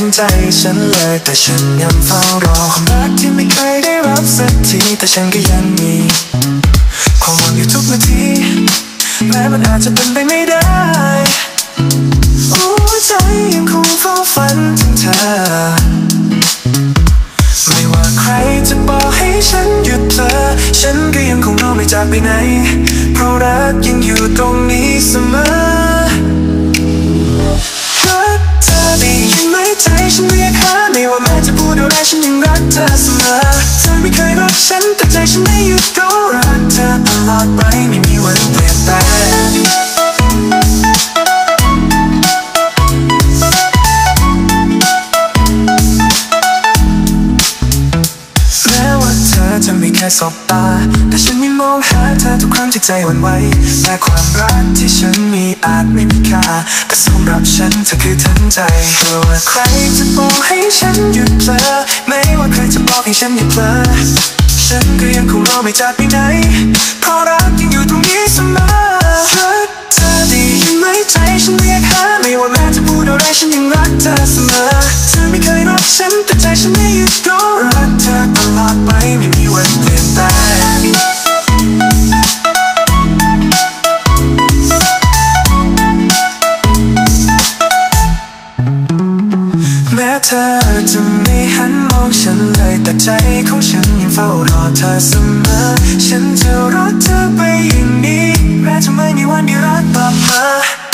งใจฉันเลยแต่ฉันยังเฝ้ารอความรักที่ไม่เคยได้รับสักทีแต่ฉันก็ยังมีความหวังอยู่ทุกนาทีแม้มันอาจจะเป็นไปไม่ได้หัวใจยังคงเฝ้าฝันถึงเธอไม่ว่าใครจะบอกให้ฉันหยุดเธอฉันก็ยังคงรอไม่จากไปไหนเพราะรักยังอยู่ตรงนี้เสมอรักเธอได้ยินไหมใจฉันเรียกหาไม่ว่าแม้จะพูดอะไรฉันยังรักเธอเสมอเธอไม่เคยรักฉันแต่ใจฉันไม่หยุดก็รักเธอตลอดไปไม่มีวันเปลี่ยนแปลงจะไม่แค่สบตาแต่ฉันยังมองหาเธอทุกครั้งที่ใจหวั่นไหวแต่ความรักที่ฉันมีอาจไม่มีค่าแต่สำหรับฉันเธอคือทั้งใจไม่ว่าใครจะบอกให้ฉันหยุดเธอไม่ว่าใครจะบอกให้ฉันหยุดเธอฉันก็ยังคงรอไม่จากไปไหนเพราะรักยังอยู่ตรงนี้เสมอรักเธอได้ยินไหมใจฉันเรียกหาไม่ว่าแม้จะพูดอะไรฉันยังรักเธอเสมอเธอไม่เคยรักฉันแต่ใจฉันไม่หยุดก็รักเธอตลอดไปไม่มีวันเปลี่ยนแปลงแม้เธอจะไม่หันมองฉันเลยแต่ใจของฉันยังเฝ้ารอเธอเสมอฉันจะรอเธอไปอย่างนี้แม้จะไม่มีวันได้รักกลับมา